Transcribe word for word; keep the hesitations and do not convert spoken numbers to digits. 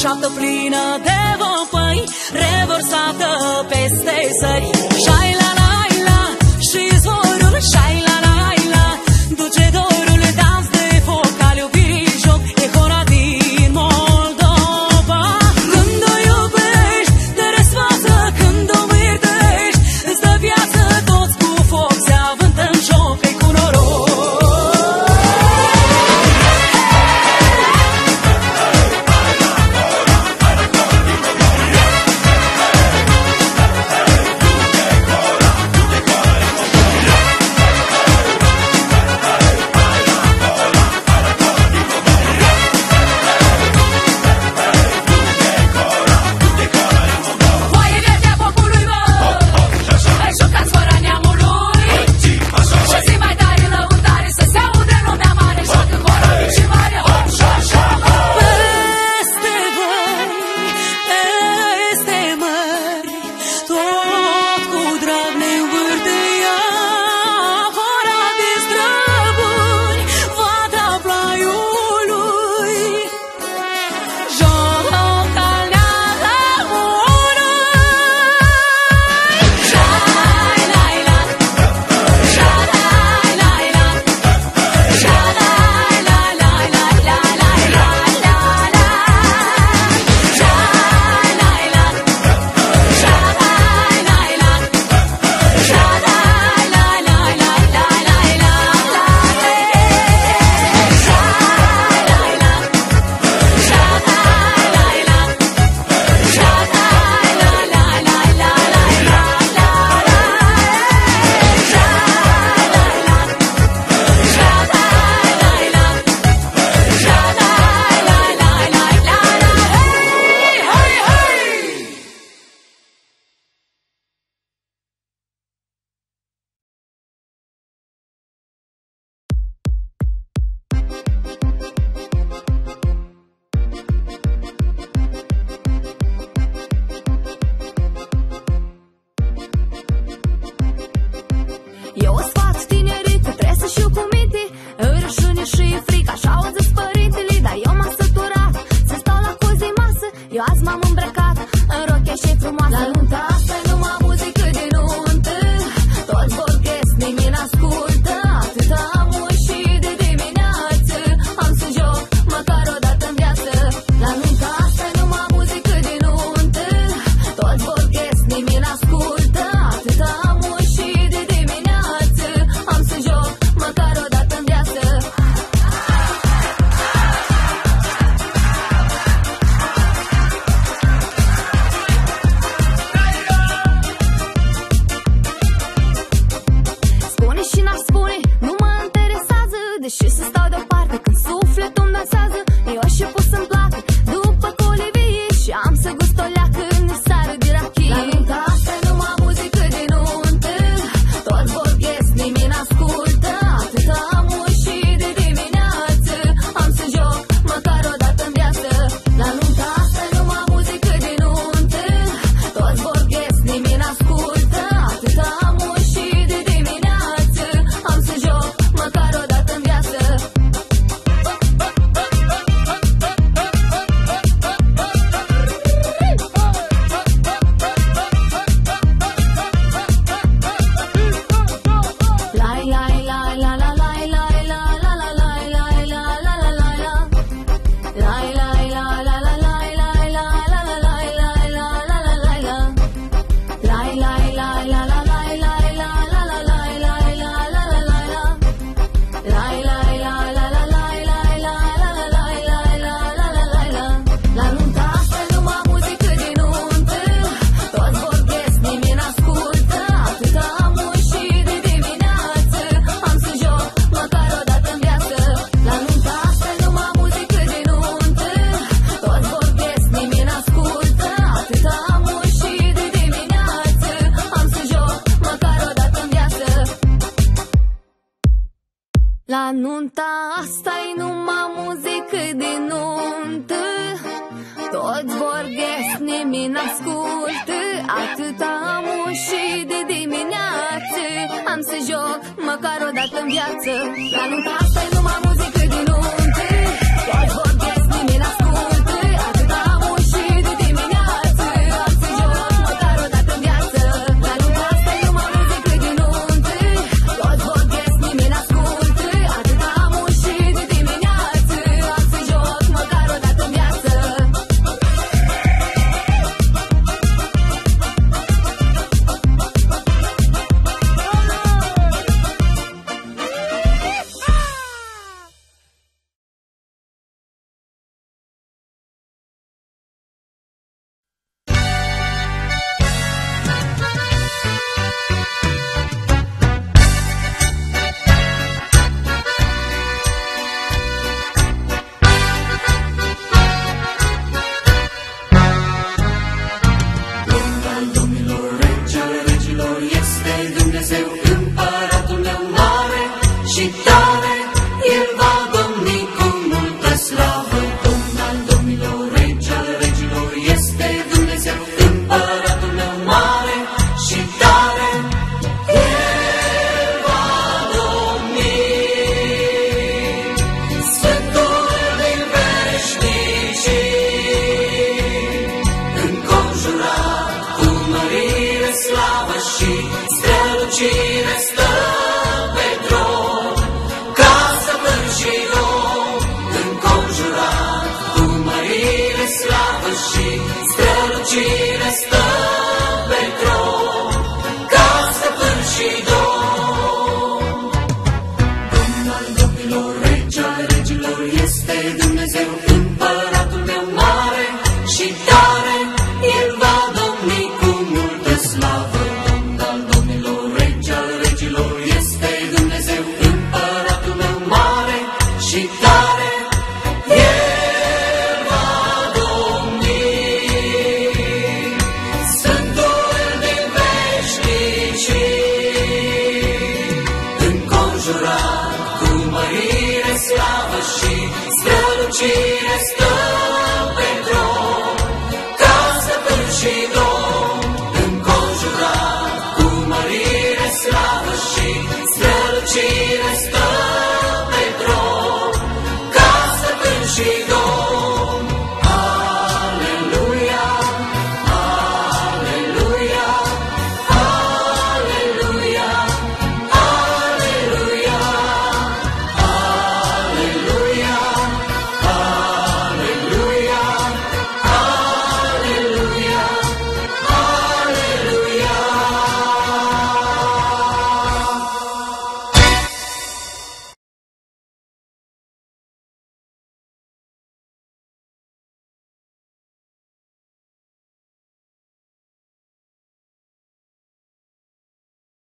șaptă plină de văpăi, revărsată peste sări. Șai la la la și zborul, șai la la la, duce dorul, dans de foc al iubirii, joc e hora din Moldova. Când o iubești, te răsfață, când o mârtești, îți dă viață, toți cu foc se avântă în joc, e cu noroc. La nunta asta-i numai muzică de nuntă, toți vorbesc, nimeni n-ascultă, atâta am și de dimineață. Am să joc măcar o dată în viață. La nunta asta-i numai muzică de nuntă, toți vorbesc, nimeni n-ascultă, atâta am strălucire stă pe tron, ca stăpân și om, înconjurat cu mărire, slavă și strălucire stă pe tron, ca stăpân și domn. Domn al domnilor, rege al regilor, este Dumnezeu, împăratul meu mare și tare, El va domni cu multă slavă. Domn al domnilor, rege al regilor, este Dumnezeu, împăratul meu mare și tare, El va domni. Sfântul din veșnicii, înconjurat cu mărire, slavă și strălucire stă